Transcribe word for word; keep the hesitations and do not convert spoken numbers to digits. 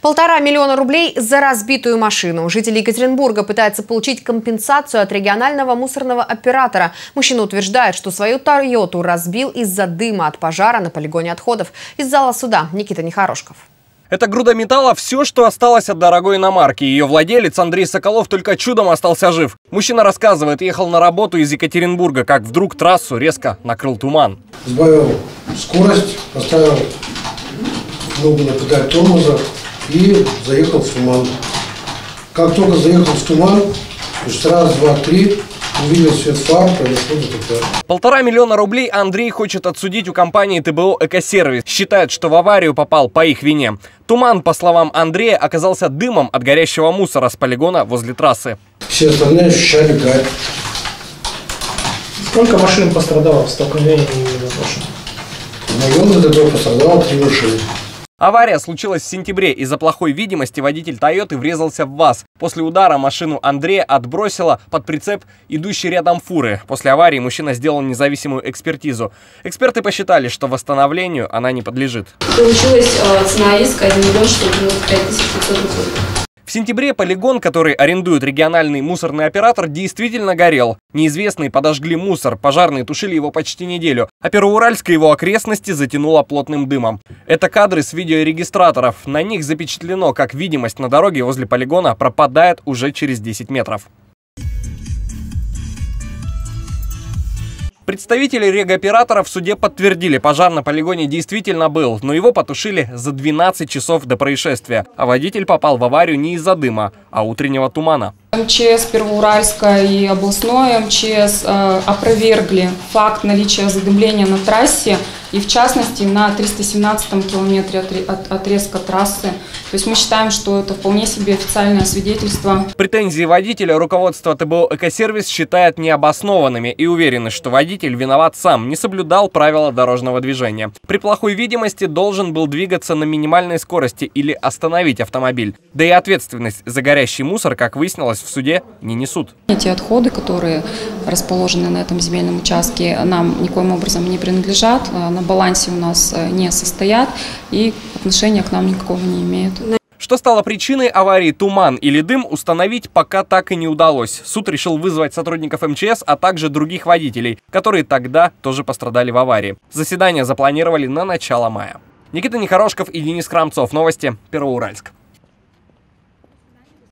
Полтора миллиона рублей за разбитую машину. Жители Екатеринбурга пытаются получить компенсацию от регионального мусорного оператора. Мужчина утверждает, что свою «Тойоту» разбил из-за дыма от пожара на полигоне отходов. Из зала суда Никита Нехорошков. Эта груда металла – все, что осталось от дорогой иномарки. Ее владелец Андрей Соколов только чудом остался жив. Мужчина рассказывает, ехал на работу из Екатеринбурга, как вдруг трассу резко накрыл туман. Сбавил скорость, поставил ногу на педаль тормоза и заехал в туман. Как только заехал в туман, раз, два, три, увидел свет фар, произошло ДТП. Полтора миллиона рублей Андрей хочет отсудить у компании ТБО «Экосервис». Считает, что в аварию попал по их вине. Туман, по словам Андрея, оказался дымом от горящего мусора с полигона возле трассы. Все остальные ощущали гарь. Сколько машин пострадало в столкновении? В моем ДТП пострадало три машины. Авария случилась в сентябре. Из-за плохой видимости водитель «Тойоты» врезался в ВАЗ. После удара машину Андрея отбросило под прицеп идущей рядом фуры. После аварии мужчина сделал независимую экспертизу. Эксперты посчитали, что восстановлению она не подлежит. Получилась э, цена иска один миллион сто девяносто пять тысяч пятьсот рублей. В сентябре полигон, который арендует региональный мусорный оператор, действительно горел. Неизвестные подожгли мусор, пожарные тушили его почти неделю, а Первоуральск и его окрестности затянуло плотным дымом. Это кадры с видеорегистраторов. На них запечатлено, как видимость на дороге возле полигона пропадает уже через десять метров. Представители регоператора в суде подтвердили, пожар на полигоне действительно был, но его потушили за двенадцать часов до происшествия. А водитель попал в аварию не из-за дыма, а утреннего тумана. МЧС Первоуральска и областное МЧС э, опровергли факт наличия задымления на трассе и в частности на триста семнадцатом километре от, от, отрезка трассы. То есть мы считаем, что это вполне себе официальное свидетельство. Претензии водителя руководство ТБО «Экосервис» считает необоснованными и уверены, что водитель виноват сам, не соблюдал правила дорожного движения. При плохой видимости должен был двигаться на минимальной скорости или остановить автомобиль. Да и ответственность за горящий мусор, как выяснилось, в суде не несут. Эти отходы, которые расположены на этом земельном участке, нам никоим образом не принадлежат, на балансе у нас не состоят и отношения к нам никакого не имеют. Что стало причиной аварии, туман или дым, установить пока так и не удалось. Суд решил вызвать сотрудников МЧС, а также других водителей, которые тогда тоже пострадали в аварии. Заседание запланировали на начало мая. Никита Нехорошков и Денис Крамцов. Новости Первоуральск.